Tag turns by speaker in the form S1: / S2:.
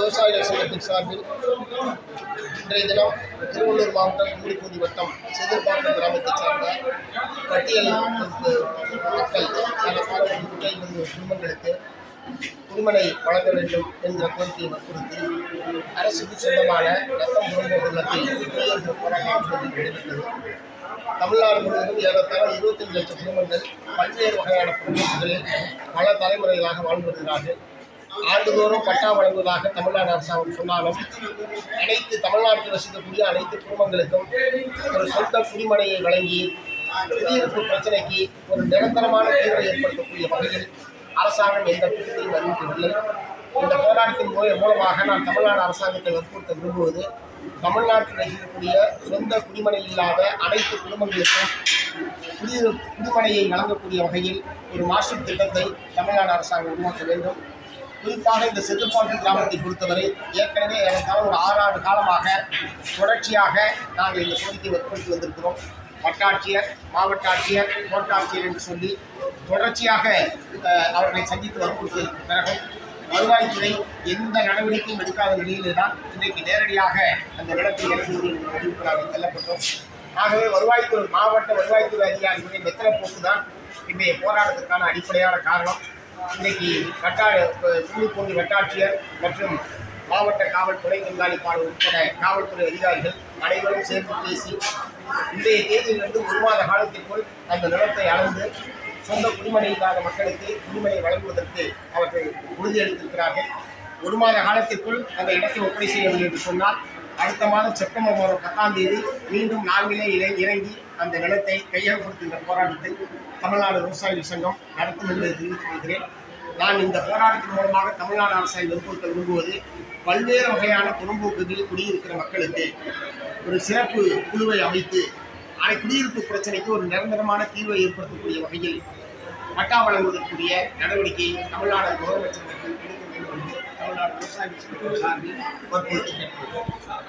S1: விவசாயிகள் சங்கத்தின் சார்பில் இன்றைய தினம் திருவள்ளூர் மாவட்டம் கும்மிடிப்பூண்டி வட்டம் செதில்பாக்கம் கிராமத்தைச் சார்ந்த பட்டியல் மக்கள் ஏறத்தாழ 150 குடும்பங்களுக்கு குடிமனை வழங்க வேண்டும் என்ற கோரிக்கையை வற்புறுத்தி அரசுக்கு சொந்தமான ரத்தம் புறம்போக்கு நிலத்தில் போராட்டம் நடைபெற்றது. தமிழ்நாடு முழுவதும் ஏறத்தாழ 25 லட்சம் குடும்பங்கள் பல்வேறு வகையான குடும்பங்களில் பல தலைமுறைகளாக வாழ்ந்து வருகிறார்கள். ஆண்டுதோறும் பட்டா வழங்குவதாக தமிழ்நாடு அரசாங்கம் சொன்னாலும் அனைத்து தமிழ்நாட்டில் வசிக்கக்கூடிய அனைத்து குடும்பங்களுக்கும் ஒரு சொந்த குடிமனையை வழங்கி குடியிருப்பு பிரச்சனைக்கு ஒரு நிரந்தரமான தீர்வை ஏற்படுத்தக்கூடிய வகையில் அரசாங்கம் எந்த திட்டத்தையும் அறிவிக்கவில்லை. இந்த போராட்டத்தின் மூலமாக நான் தமிழ்நாடு அரசாங்கத்தை வற்புறுத்த விரும்புவது, தமிழ்நாட்டில் இருக்கக்கூடிய சொந்த குடிமனை இல்லாத அனைத்து குடும்பங்களுக்கும் குடிமனையை வழங்கக்கூடிய வகையில் ஒரு மாஸ்டர் திட்டத்தை தமிழ்நாடு அரசாங்கம் உருவாக்க வேண்டும். குறிப்பாக இந்த செதில்பாக்கம் கிராமத்தை பொறுத்தவரை ஏற்கனவே ஏறத்தாழ ஒரு 6 ஆண்டு காலமாக தொடர்ச்சியாக நாங்கள் இந்த கோரிக்கையை வற்புறுத்தி வந்திருக்கிறோம். வட்டாட்சியர், மாவட்ட ஆட்சியர், கோட்டாட்சியர் என்று சொல்லி தொடர்ச்சியாக அவர்களை சந்தித்து வற்புறுத்திய பிறகும் வருவாய்த்துறை எந்த நடவடிக்கையும் எடுக்காத நிலையிலே தான் இன்றைக்கு நேரடியாக அந்த நிலத்தை அறிவிப்பதாக செல்லப்பட்டோம். ஆகவே மாவட்ட வருவாய்த்துறை அதிகாரிகளின் வெத்தலை போக்கு தான் இன்றைய போராட்டத்திற்கான அடிப்படையான காரணம். இன்றைக்கு கும்மிடிப்பூண்டி வட்டாட்சியர் மற்றும் மாவட்ட காவல் துணை கண்காணிப்பாளர் உட்பட காவல்துறை அதிகாரிகள் அனைவரும் சேர்ந்து பேசி இன்றைய தேதியிலிருந்து 1 மாத காலத்திற்குள் அந்த நிலத்தை அளந்து சொந்த குடிமனை இல்லாத மக்களுக்கு குடிமனை வழங்குவதற்கு அவர்கள் உறுதியளித்திருக்கிறார்கள். 1 மாத காலத்திற்குள் அந்த இடத்தை ஒப்படை செய்யவில்லை என்று சொன்னால் அடுத்த மாதம் செப்டம்பர் 10ஆம் தேதி மீண்டும் நாங்களே இறங்கி அந்த நிலத்தை கையகப்படுத்துகின்ற போராட்டத்தை தமிழ்நாடு விவசாயிகள் சங்கம் நடத்தும் என்பதை தெரிவித்துக் கொள்கிறேன். நான் இந்த போராட்டத்தின் மூலமாக தமிழ்நாடு அரசை வற்புறுத்த விரும்புவது, பல்வேறு வகையான புறம்போக்குகளில் குடியிருக்கிற மக்களுக்கு ஒரு சிறப்பு குழுவை அமைத்து குடியிருப்பு பிரச்சனைக்கு ஒரு நிரந்தரமான தீர்வை ஏற்படுத்தக்கூடிய வகையில் பட்டா வழங்குவதற்குரிய நடவடிக்கையை தமிழ்நாடு முதலமைச்சர் எடுக்க வேண்டும் என்று தமிழ்நாடு விவசாயிகள் சங்கத்தின் சார்பில் வற்புறுத்துகிறேன்.